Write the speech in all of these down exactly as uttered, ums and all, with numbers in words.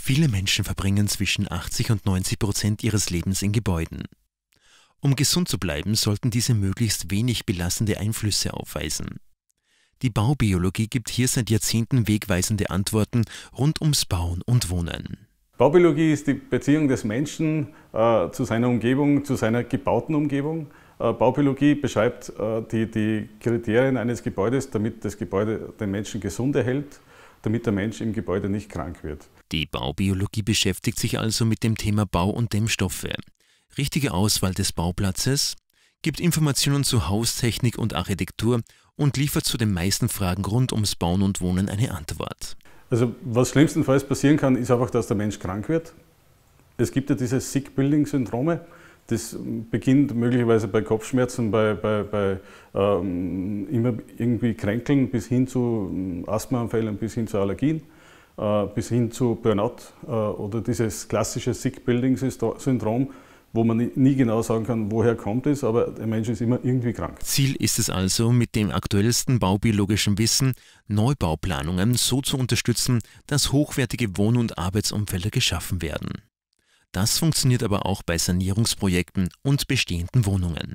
Viele Menschen verbringen zwischen achtzig und neunzig Prozent ihres Lebens in Gebäuden. Um gesund zu bleiben, sollten diese möglichst wenig belastende Einflüsse aufweisen. Die Baubiologie gibt hier seit Jahrzehnten wegweisende Antworten rund ums Bauen und Wohnen. Baubiologie ist die Beziehung des Menschen äh, zu seiner Umgebung, zu seiner gebauten Umgebung. Äh, Baubiologie beschreibt äh, die, die Kriterien eines Gebäudes, damit das Gebäude den Menschen gesund erhält, damit der Mensch im Gebäude nicht krank wird. Die Baubiologie beschäftigt sich also mit dem Thema Bau und Dämmstoffe, richtige Auswahl des Bauplatzes, gibt Informationen zu Haustechnik und Architektur und liefert zu den meisten Fragen rund ums Bauen und Wohnen eine Antwort. Also was schlimmstenfalls passieren kann, ist einfach, dass der Mensch krank wird. Es gibt ja diese Sick-Building-Syndrome. Das beginnt möglicherweise bei Kopfschmerzen, bei, bei, bei ähm, immer irgendwie Kränkeln bis hin zu Asthmaanfällen, bis hin zu Allergien, äh, bis hin zu Burnout äh, oder dieses klassische Sick-Building-Syndrom, wo man nie genau sagen kann, woher kommt es, aber der Mensch ist immer irgendwie krank. Ziel ist es also, mit dem aktuellsten baubiologischen Wissen Neubauplanungen so zu unterstützen, dass hochwertige Wohn- und Arbeitsumfelder geschaffen werden. Das funktioniert aber auch bei Sanierungsprojekten und bestehenden Wohnungen.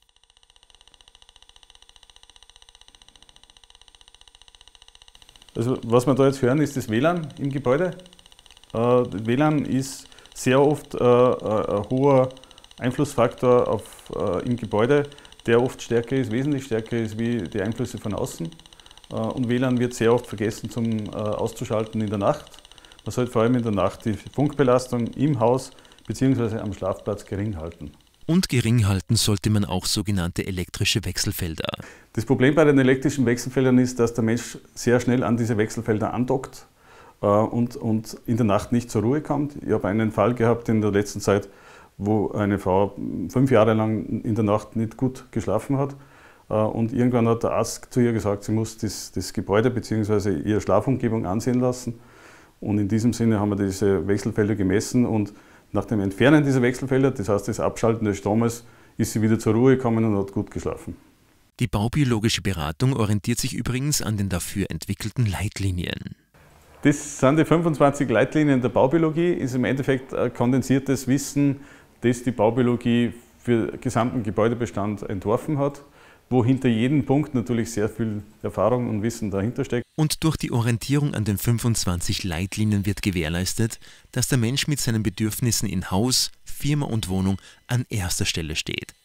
Also was wir da jetzt hören, ist das W L A N im Gebäude. Äh, W L A N ist sehr oft äh, ein hoher Einflussfaktor auf, äh, im Gebäude, der oft stärker ist, wesentlich stärker ist wie die Einflüsse von außen. Äh, und W L A N wird sehr oft vergessen zum äh, Auszuschalten in der Nacht. Man sollte vor allem in der Nacht die Funkbelastung im Haus bzw. am Schlafplatz gering halten. Und gering halten sollte man auch sogenannte elektrische Wechselfelder. Das Problem bei den elektrischen Wechselfeldern ist, dass der Mensch sehr schnell an diese Wechselfelder andockt äh, und, und in der Nacht nicht zur Ruhe kommt. Ich habe einen Fall gehabt in der letzten Zeit, wo eine Frau fünf Jahre lang in der Nacht nicht gut geschlafen hat. Äh, und irgendwann hat der Arzt zu ihr gesagt, sie muss das, das Gebäude bzw. ihre Schlafumgebung ansehen lassen. Und in diesem Sinne haben wir diese Wechselfelder gemessen und nach dem Entfernen dieser Wechselfelder, das heißt das Abschalten des Stromes, ist sie wieder zur Ruhe gekommen und hat gut geschlafen. Die baubiologische Beratung orientiert sich übrigens an den dafür entwickelten Leitlinien. Das sind die fünfundzwanzig Leitlinien der Baubiologie, ist im Endeffekt ein kondensiertes Wissen, das die Baubiologie für den gesamten Gebäudebestand entworfen hat, wo hinter jedem Punkt natürlich sehr viel Erfahrung und Wissen dahinter steckt. Und durch die Orientierung an den fünfundzwanzig Leitlinien wird gewährleistet, dass der Mensch mit seinen Bedürfnissen in Haus, Firma und Wohnung an erster Stelle steht.